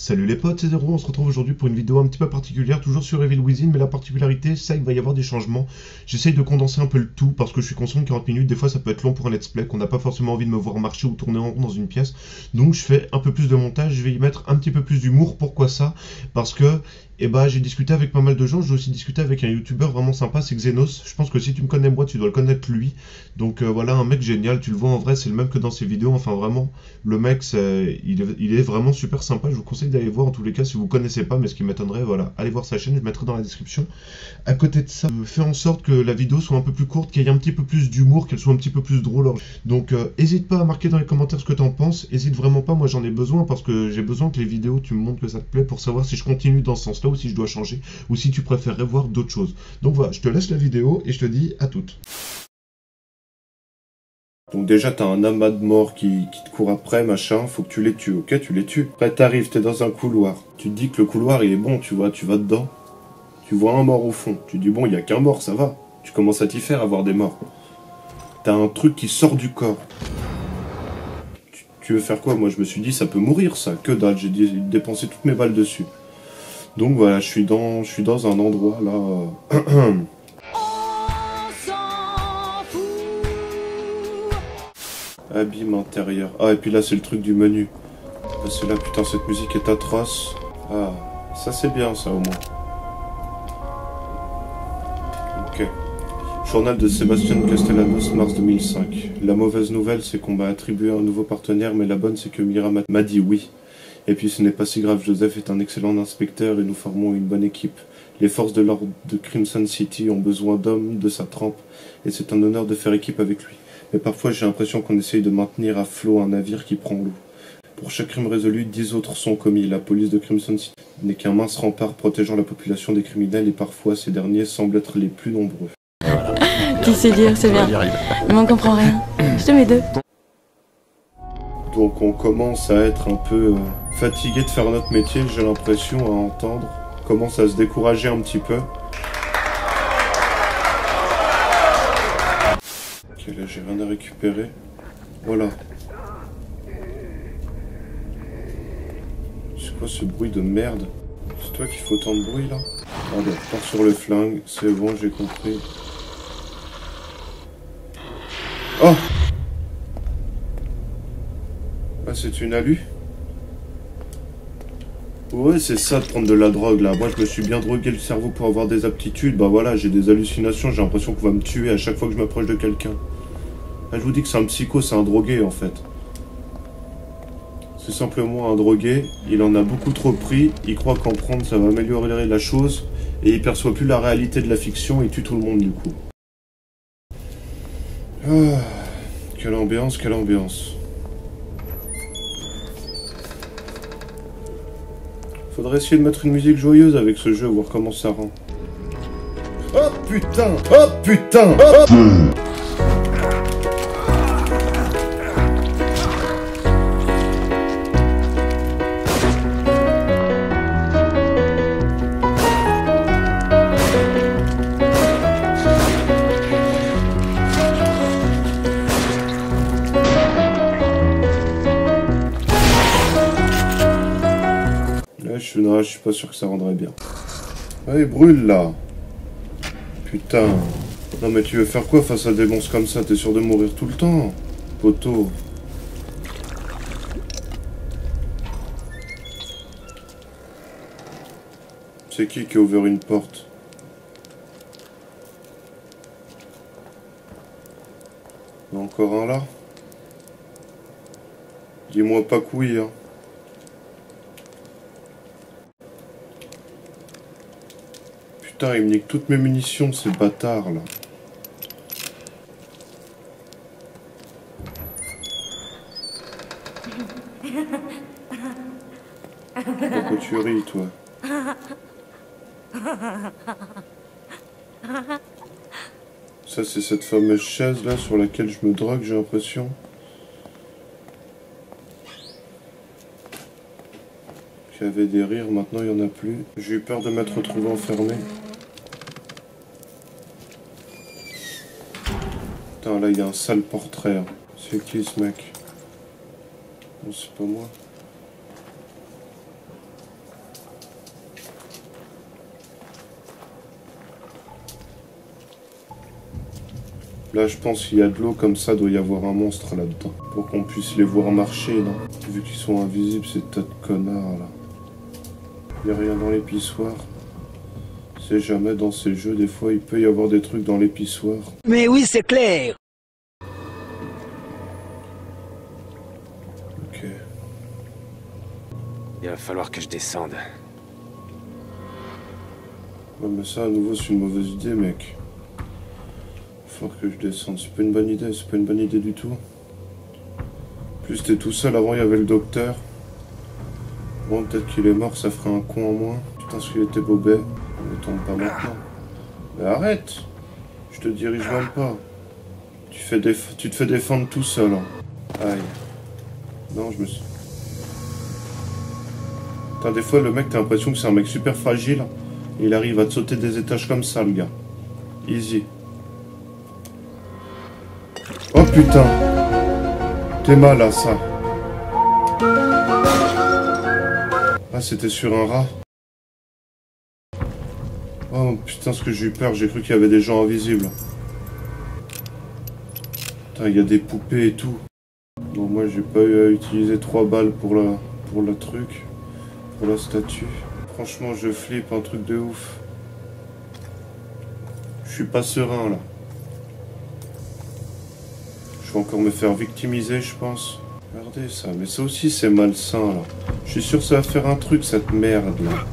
Salut les potes, c'est Zero, on se retrouve aujourd'hui pour une vidéo un petit peu particulière, toujours sur Evil Within, mais la particularité, c'est qu'il va y avoir des changements. J'essaye de condenser un peu le tout, parce que je suis conscient que 40 minutes, des fois ça peut être long pour un let's play, qu'on n'a pas forcément envie de me voir marcher ou tourner en rond dans une pièce. Donc je fais un peu plus de montage, je vais y mettre un petit peu plus d'humour. Pourquoi ça? Parce que j'ai discuté avec pas mal de gens, j'ai aussi discuté avec un youtubeur vraiment sympa, c'est Xenos. Je pense que si tu me connais moi, tu dois le connaître lui. Donc voilà, un mec génial, tu le vois en vrai, c'est le même que dans ses vidéos, enfin vraiment, le mec, il est vraiment super sympa, je vous conseille d'aller voir en tous les cas si vous connaissez pas, mais ce qui m'étonnerait, voilà, allez voir sa chaîne, je mettrai dans la description. À côté de ça, fais en sorte que la vidéo soit un peu plus courte, qu'il y ait un petit peu plus d'humour, qu'elle soit un petit peu plus drôle. Donc hésite pas à marquer dans les commentaires ce que t'en penses, hésite vraiment pas, moi j'en ai besoin parce que j'ai besoin que les vidéos, tu me montres que ça te plaît pour savoir si je continue dans ce sens-là ou si je dois changer, ou si tu préférerais voir d'autres choses. Donc voilà, je te laisse la vidéo et je te dis à toutes. Donc déjà, t'as un amas de morts qui te court après, machin, faut que tu les tues, ok? Tu les tues. Après, t'arrives, t'es dans un couloir. Tu te dis que le couloir, il est bon, tu vois, tu vas dedans. Tu vois un mort au fond. Tu te dis, bon, il y a qu'un mort, ça va. Tu commences à t'y faire, à voir des morts. T'as un truc qui sort du corps. Tu veux faire quoi? Moi, je me suis dit, ça peut mourir, ça. Que dalle, j'ai dépensé toutes mes balles dessus. Donc voilà, je suis dans un endroit, là... Abîme intérieur. Ah, et puis là, c'est le truc du menu. Parce que là, putain, cette musique est atroce. Ah, ça c'est bien, ça, au moins. Ok. Journal de Sébastien Castellanos, mars 2005. La mauvaise nouvelle, c'est qu'on m'a attribué un nouveau partenaire, mais la bonne, c'est que Mira m'a dit oui. Et puis, ce n'est pas si grave, Joseph est un excellent inspecteur et nous formons une bonne équipe. Les forces de l'ordre de Crimson City ont besoin d'hommes de sa trempe, et c'est un honneur de faire équipe avec lui. Mais parfois j'ai l'impression qu'on essaye de maintenir à flot un navire qui prend l'eau. Pour chaque crime résolu, 10 autres sont commis. La police de Crimson City n'est qu'un mince rempart protégeant la population des criminels et parfois ces derniers semblent être les plus nombreux. Qui sait lire, c'est bien. Mais on comprend rien. Je te mets deux. Donc on commence à être un peu fatigué de faire notre métier, j'ai l'impression, à entendre. On commence à se décourager un petit peu. Ok, là j'ai rien à récupérer. Voilà. C'est quoi ce bruit de merde? C'est toi qui fais autant de bruit là? Allez, on part sur le flingue, c'est bon, j'ai compris. Oh! Ah, c'est une alu? Ouais, c'est ça de prendre de la drogue là. Moi je me suis bien drogué le cerveau pour avoir des aptitudes. Bah voilà, j'ai des hallucinations, j'ai l'impression qu'on va me tuer à chaque fois que je m'approche de quelqu'un. Là, je vous dis que c'est un psycho, c'est un drogué en fait. C'est simplement un drogué, il en a beaucoup trop pris, il croit qu'en prendre ça va améliorer la chose, et il perçoit plus la réalité de la fiction et tue tout le monde du coup. Ah, quelle ambiance, quelle ambiance. Faudrait essayer de mettre une musique joyeuse avec ce jeu, voir comment ça rend. Oh putain! Oh putain! Oh je suis pas sûr que ça rendrait bien. Ah, il brûle là. Putain. Non mais tu veux faire quoi face à des monstres comme ça? T'es sûr de mourir tout le temps, poteau? C'est qui a ouvert une porte? Il y en a encore un là? Dis-moi pas que oui, hein. Putain, il me nique toutes mes munitions, ces bâtards là. Pourquoi tu ris, toi? Ça, c'est cette fameuse chaise là sur laquelle je me drogue, j'ai l'impression. Il y avait des rires, maintenant il n'y en a plus. J'ai eu peur de m'être retrouvé enfermé. Putain, là il y a un sale portrait. Hein. C'est qui ce mec? Non, c'est pas moi. Là, je pense qu'il y a de l'eau comme ça, doit y avoir un monstre là-dedans. Pour qu'on puisse les voir marcher, non? Vu qu'ils sont invisibles, ces tas de connards, là. Il n'y a rien dans l'épissoir. C'est jamais dans ces jeux, des fois, il peut y avoir des trucs dans l'épissoir. Mais oui, c'est clair. Ok. Il va falloir que je descende. Ouais, mais ça, à nouveau, c'est une mauvaise idée, mec. Faut que je descende. C'est pas une bonne idée, c'est pas une bonne idée du tout. En plus, t'es tout seul. Avant, il y avait le docteur. Bon, peut-être qu'il est mort, ça ferait un con en moins. Putain, ce qu'il était bobet. Ne tombe pas maintenant. Mais arrête! Je te dirige même pas. Tu te fais défendre tout seul. Hein. Aïe. Non, je me suis... Putain, des fois, le mec, t'as l'impression que c'est un mec super fragile. Et il arrive à te sauter des étages comme ça, le gars. Easy. Oh putain! T'es mal à ça. Ah, c'était sur un rat. Oh putain, ce que j'ai eu peur, j'ai cru qu'il y avait des gens invisibles. Putain, il y a des poupées et tout. Bon, moi j'ai pas eu à utiliser 3 balles pour le truc. Pour la statue. Franchement, je flippe, un truc de ouf. Je suis pas serein là. Je vais encore me faire victimiser, je pense. Regardez ça, mais ça aussi c'est malsain là. Je suis sûr que ça va faire un truc cette merde là.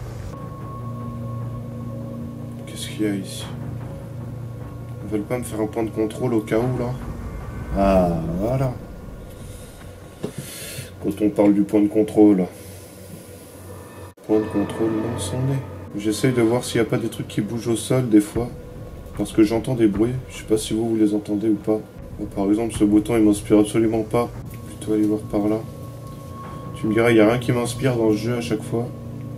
Qu'est-ce qu'il y a ici? Ils veulent pas me faire un point de contrôle au cas où là? Ah, voilà. Quand on parle du point de contrôle. Point de contrôle, non, c'en est. J'essaye de voir s'il n'y a pas des trucs qui bougent au sol des fois. Parce que j'entends des bruits. Je sais pas si vous les entendez ou pas. Bon, par exemple, ce bouton il m'inspire absolument pas. Plutôt aller voir par là. Tu me diras, il n'y a rien qui m'inspire dans ce jeu à chaque fois.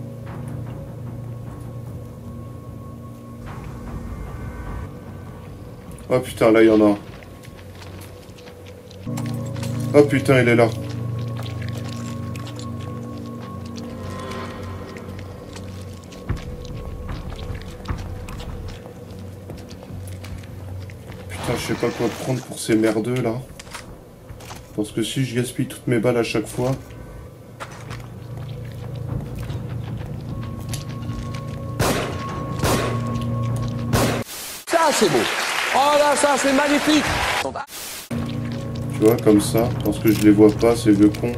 Oh putain, là il y en a un. Oh putain, il est là. Putain, je sais pas quoi prendre pour ces merdeux là. Parce que si je gaspille toutes mes balles à chaque fois... Ça, c'est beau. Oh là, ça, c'est magnifique. Tu vois, comme ça, parce que je les vois pas, ces vieux cons.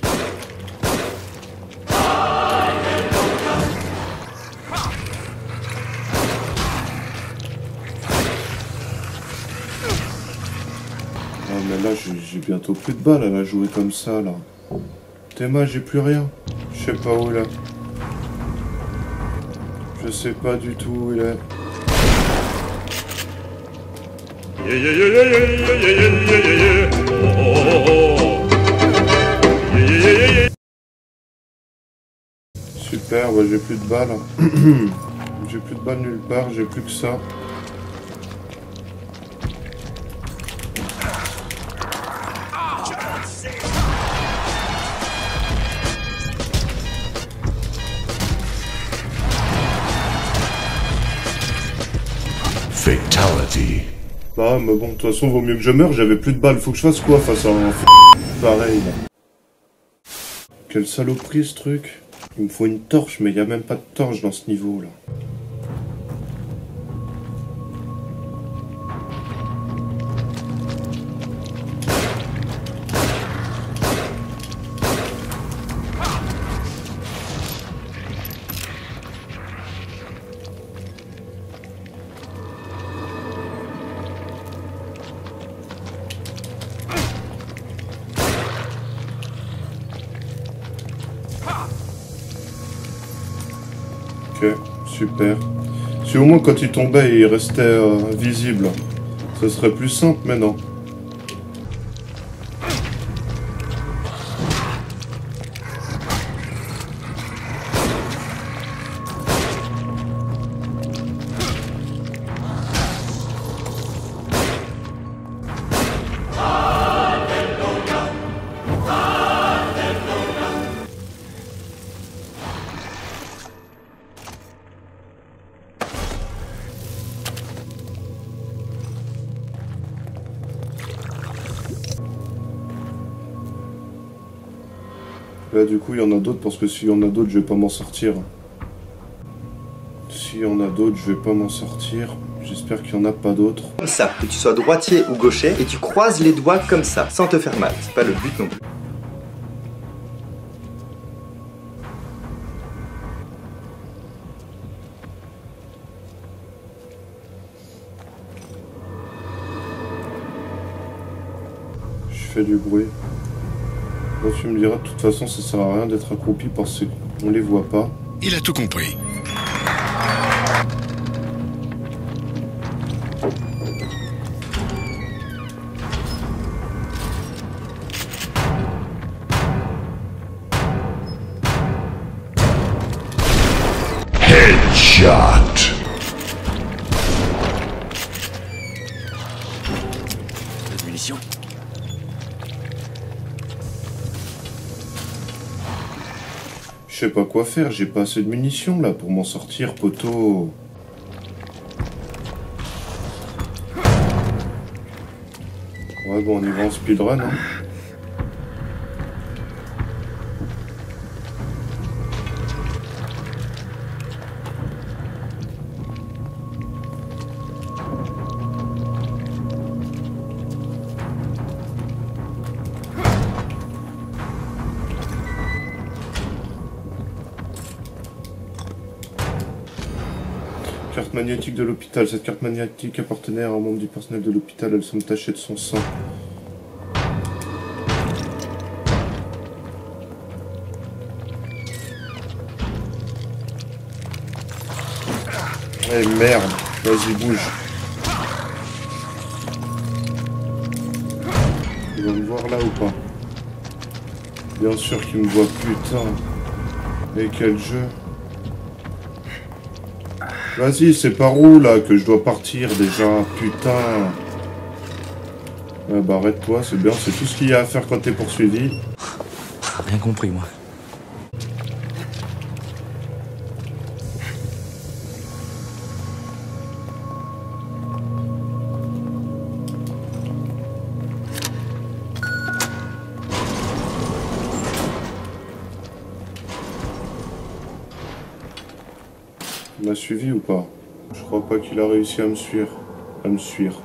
Ah mais là, j'ai bientôt plus de balles à la jouer comme ça, là. Théma, j'ai plus rien. Je sais pas où il est. Je sais pas du tout où il est. Super, ouais, j'ai plus de balles. J'ai plus de balles nulle part, j'ai plus que ça. Fatality. Bah, mais bon, de toute façon, vaut mieux que je meure, j'avais plus de balles. Faut que je fasse quoi face à un pareil, là. Quelle saloperie, ce truc. Il me faut une torche, mais il n'y a même pas de torche dans ce niveau, là. Ok, super. Si au moins quand il tombait, il restait visible, ce serait plus simple, mais non. Là, du coup, il y en a d'autres, parce que s'il y en a d'autres, je vais pas m'en sortir. S'il y en a d'autres, je vais pas m'en sortir. J'espère qu'il y en a pas d'autres. Comme ça, que tu sois droitier ou gaucher, et tu croises les doigts comme ça, sans te faire mal. C'est pas le but non plus. Je fais du bruit. Bon, tu me diras, de toute façon, ça sert à rien d'être accroupi parce qu'on les voit pas. Il a tout compris. Headshot. Pas de munitions. Je sais pas quoi faire, j'ai pas assez de munitions là pour m'en sortir, poteau. Ouais, bon, on y va en speedrun, hein. Carte magnétique de l'hôpital. Cette carte magnétique appartenait à un membre du personnel de l'hôpital. Elle semble tachée de son sang. Eh merde, vas-y bouge. Il va me voir là ou pas? Bien sûr qu'il me voit, putain. Mais quel jeu. Vas-y, c'est par où là que je dois partir déjà? Putain. Ouais, bah arrête-toi, c'est bien, c'est tout ce qu'il y a à faire quand t'es poursuivi. Rien compris, moi. Il m'a suivi ou pas? Je crois pas qu'il a réussi à me suivre. À me suivre.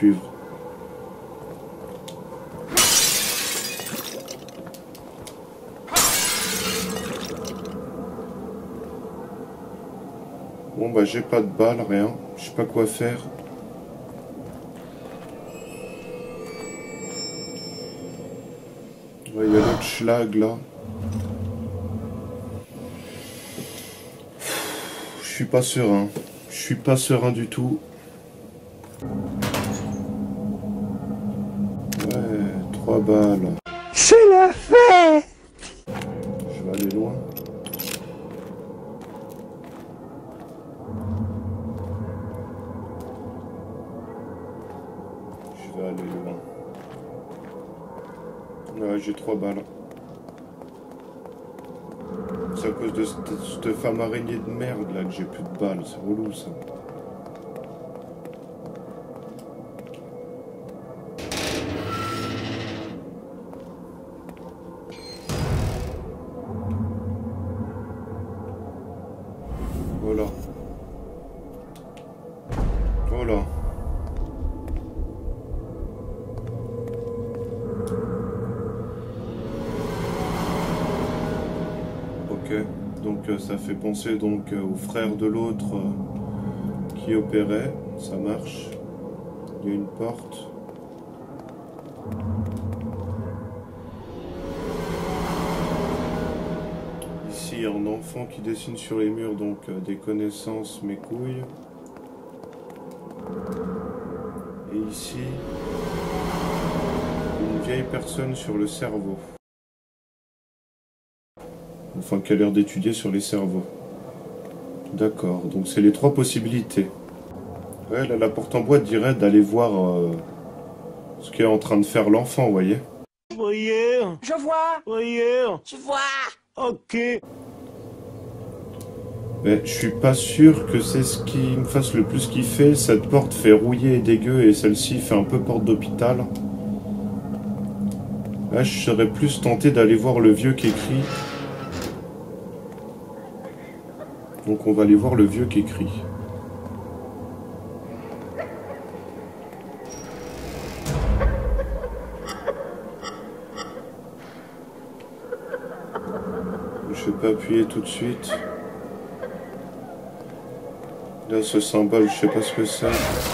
Bon bah j'ai pas de balles, rien. Je sais pas quoi faire. Ouais, il y a l'autre schlag là. Je suis pas serein. Je suis pas serein du tout. Ouais, 3 balles. C'est la fête! Je vais aller loin. Je vais aller loin. Ouais, j'ai 3 balles. C'est à cause de cette femme araignée de merde là que j'ai plus de balles, c'est relou ça. Voilà. Voilà. Donc ça fait penser donc au frère de l'autre qui opérait, ça marche. Il y a une porte. Ici un enfant qui dessine sur les murs donc des connaissances mes couilles. Et ici une vieille personne sur le cerveau. Enfin, qui a l'air d'étudier sur les cerveaux. D'accord, donc c'est les 3 possibilités. Ouais, là, la porte en boîte dirait d'aller voir ce qu'est en train de faire l'enfant, vous voyez. Voyez, je vois. Voyez, je vois. Ok. Mais je suis pas sûr que c'est ce qui me fasse le plus kiffer. Cette porte fait rouiller et dégueu et celle-ci fait un peu porte d'hôpital. Là, je serais plus tenté d'aller voir le vieux qui écrit. Donc on va aller voir le vieux qui écrit. Je vais pas appuyer tout de suite. Là, ce symbole, je sais pas ce que c'est.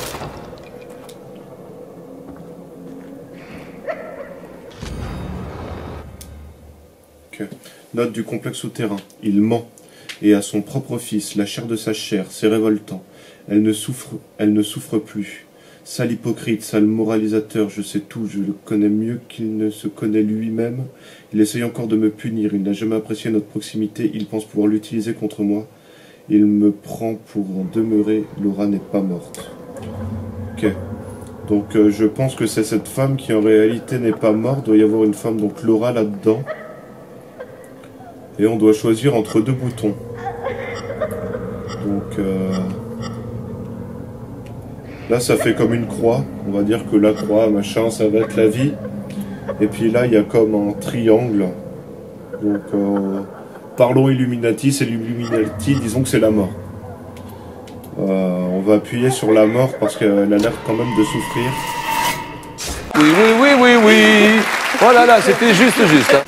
Ok. Note du complexe souterrain. Il ment. Et à son propre fils, la chair de sa chair, c'est révoltant. Elle ne souffre plus. Sale hypocrite, sale moralisateur, je sais tout, je le connais mieux qu'il ne se connaît lui-même. Il essaye encore de me punir, il n'a jamais apprécié notre proximité, il pense pouvoir l'utiliser contre moi. Il me prend pour en demeurer, Laura n'est pas morte. Ok. Donc je pense que c'est cette femme qui en réalité n'est pas morte, il doit y avoir une femme, donc Laura là-dedans. Et on doit choisir entre deux boutons. Donc là ça fait comme une croix, on va dire que la croix, machin, ça va être la vie. Et puis là il y a comme un triangle. Donc parlons Illuminati, c'est l'Illuminati, disons que c'est la mort. On va appuyer sur la mort parce qu'elle a l'air quand même de souffrir. Oui, oui, oui, oui, oui. Oh là là, c'était juste. Hein.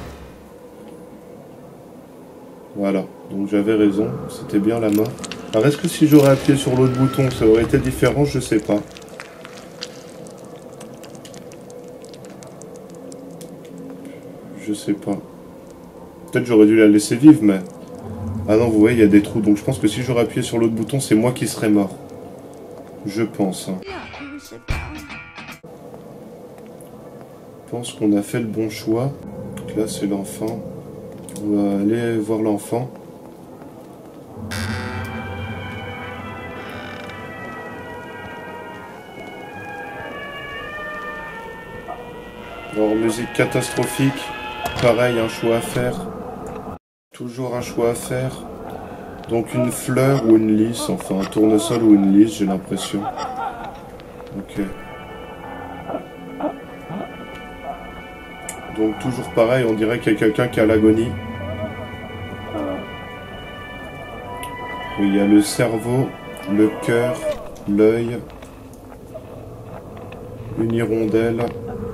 Voilà, donc j'avais raison, c'était bien la mort. Alors est-ce que si j'aurais appuyé sur l'autre bouton, ça aurait été différent? Je sais pas. Je sais pas. Peut-être j'aurais dû la laisser vivre, mais... Ah non, vous voyez, il y a des trous, donc je pense que si j'aurais appuyé sur l'autre bouton, c'est moi qui serais mort. Je pense. Hein. Je pense qu'on a fait le bon choix. Donc là, c'est l'enfant. On va aller voir l'enfant. Alors, musique catastrophique. Pareil, un choix à faire. Toujours un choix à faire. Donc une fleur ou une lys, enfin un tournesol ou une lys, j'ai l'impression. Ok. Donc toujours pareil, on dirait qu'il y a quelqu'un qui a l'agonie. Oui, il y a le cerveau, le cœur, l'œil, une hirondelle.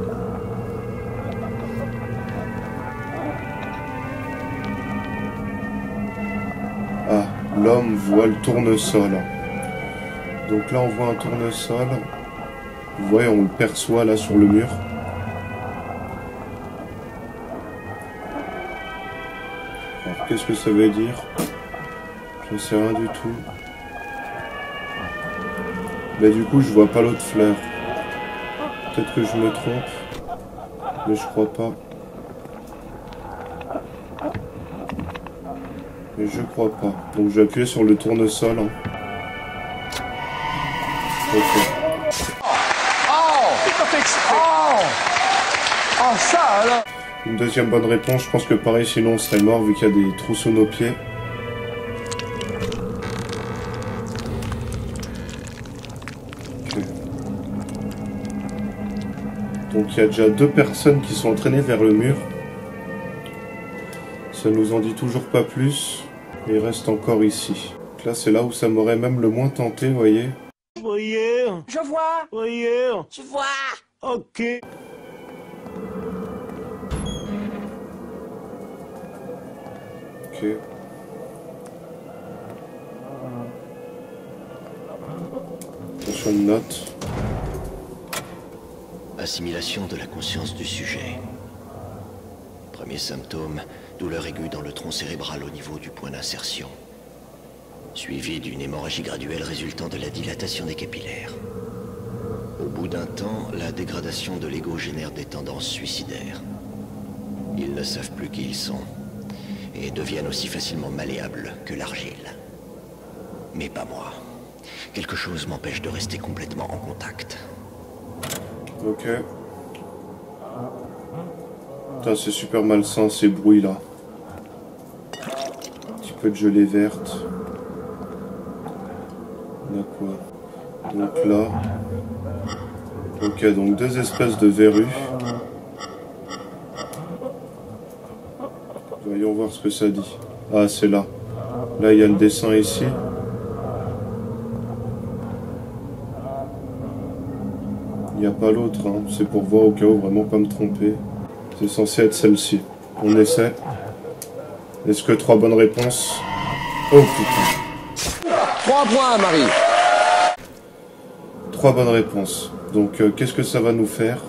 Ah, l'homme voit le tournesol. Donc là, on voit un tournesol. Vous voyez, on le perçoit là sur le mur. Alors, qu'est-ce que ça veut dire? Je ne sais rien du tout. Mais du coup, je vois pas l'autre fleur. Peut-être que je me trompe. Mais je crois pas. Mais je crois pas. Donc je vais appuyer sur le tournesol. Hein. Ok. Oh, ça alors. Une deuxième bonne réponse. Je pense que pareil, sinon on serait mort vu qu'il y a des trous sous nos pieds. Okay. Donc il y a déjà 2 personnes qui sont entraînées vers le mur. Ça nous en dit toujours pas plus. Et il reste encore ici. Donc là, c'est là où ça m'aurait même le moins tenté, vous voyez. Voyez, je vois. Voyez, je vois. Ok. Ok. Attention, une note. Assimilation de la conscience du sujet. Premier symptôme, douleur aiguë dans le tronc cérébral au niveau du point d'insertion. Suivi d'une hémorragie graduelle résultant de la dilatation des capillaires. Au bout d'un temps, la dégradation de l'ego génère des tendances suicidaires. Ils ne savent plus qui ils sont, et deviennent aussi facilement malléables que l'argile. Mais pas moi. Quelque chose m'empêche de rester complètement en contact. Ok. Putain, c'est super malsain ces bruits là. Un petit peu de gelée verte. D'accord. Donc là. Ok, donc 2 espèces de verrues. Voyons voir ce que ça dit. Ah, c'est là. Là, il y a le dessin ici. Il n'y a pas l'autre, hein. C'est pour voir au cas où, vraiment pas me tromper. C'est censé être celle-ci. On essaie. Est-ce que 3 bonnes réponses? Oh putain. 3 points, Marie. 3 bonnes réponses. Donc, qu'est-ce que ça va nous faire?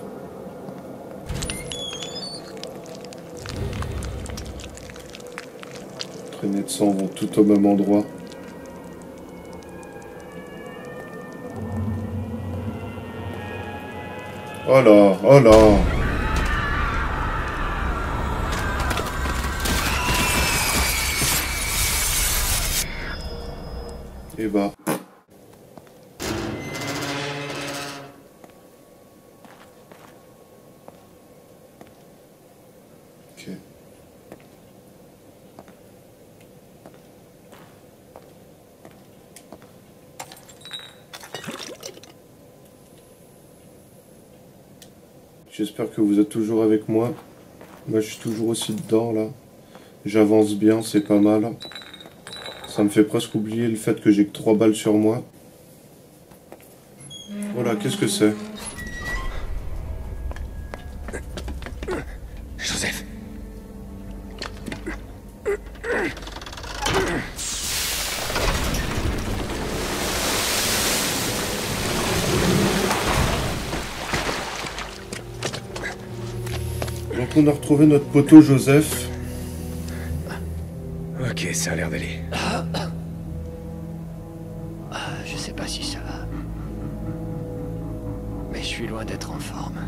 Traînées de sang vont tout au même endroit. Oh là, oh là. Et bah. Ok. J'espère que vous êtes toujours avec moi. Moi, je suis toujours aussi dedans, là. J'avance bien, c'est pas mal. Ça me fait presque oublier le fait que j'ai que 3 balles sur moi. Voilà, qu'est-ce que c'est? Joseph. Donc on a retrouvé notre poteau Joseph. Ok, ça a l'air d'aller. Je sais pas si ça va. Mais je suis loin d'être en forme.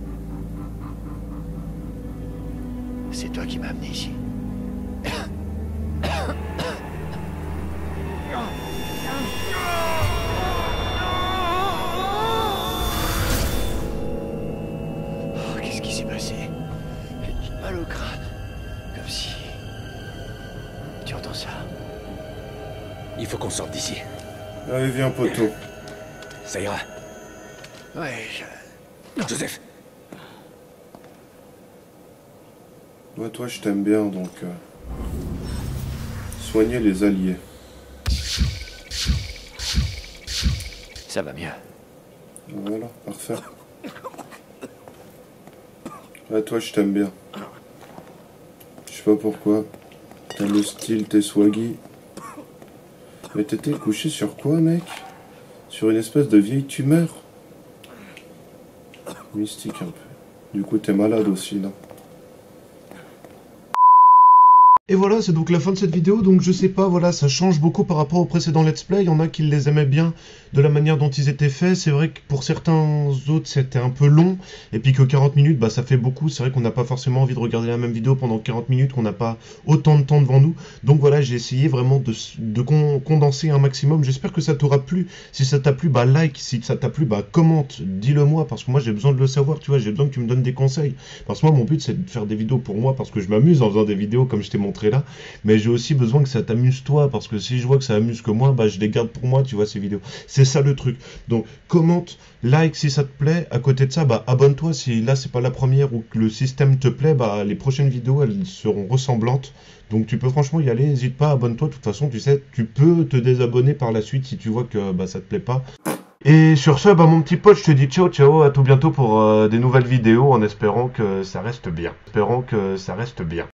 C'est toi qui m'as amené ici. Oh, qu'est-ce qui s'est passé? J'ai mal au crâne. Comme si... Tu entends ça? Il faut qu'on sorte d'ici. Allez, viens, poteau. Ça ira. Ouais, Joseph. Ouais, toi, je t'aime bien, donc... Soignez les alliés. Ça va mieux. Voilà, parfait. Ouais, toi, je t'aime bien. Je sais pas pourquoi. T'as le style, t'es swaggy. Mais t'étais couché sur quoi, mec? Sur une espèce de vieille tumeur? Mystique un peu. Du coup, t'es malade aussi, là. Et voilà, c'est donc la fin de cette vidéo, donc je sais pas, voilà, ça change beaucoup par rapport au précédent let's play, il y en a qui les aimaient bien de la manière dont ils étaient faits, c'est vrai que pour certains autres c'était un peu long, et puis que 40 minutes, bah ça fait beaucoup, c'est vrai qu'on n'a pas forcément envie de regarder la même vidéo pendant 40 minutes, qu'on n'a pas autant de temps devant nous, donc voilà, j'ai essayé vraiment de condenser un maximum, j'espère que ça t'aura plu, si ça t'a plu, bah like, si ça t'a plu, bah commente, dis-le moi, parce que moi j'ai besoin de le savoir, tu vois, j'ai besoin que tu me donnes des conseils, parce que moi mon but c'est de faire des vidéos pour moi, parce que je m'amuse en faisant des vidéos comme je t'ai montré là, mais j'ai aussi besoin que ça t'amuse toi, parce que si je vois que ça amuse que moi, bah je les garde pour moi, tu vois, ces vidéos. C'est ça le truc. Donc commente, like si ça te plaît, à côté de ça, bah abonne-toi si là c'est pas la première ou que le système te plaît, bah les prochaines vidéos elles seront ressemblantes. Donc tu peux franchement y aller, n'hésite pas, abonne-toi, de toute façon tu sais, tu peux te désabonner par la suite si tu vois que bah ça te plaît pas. Et sur ce, bah mon petit pote, je te dis ciao ciao, à tout bientôt pour des nouvelles vidéos, en espérant que ça reste bien.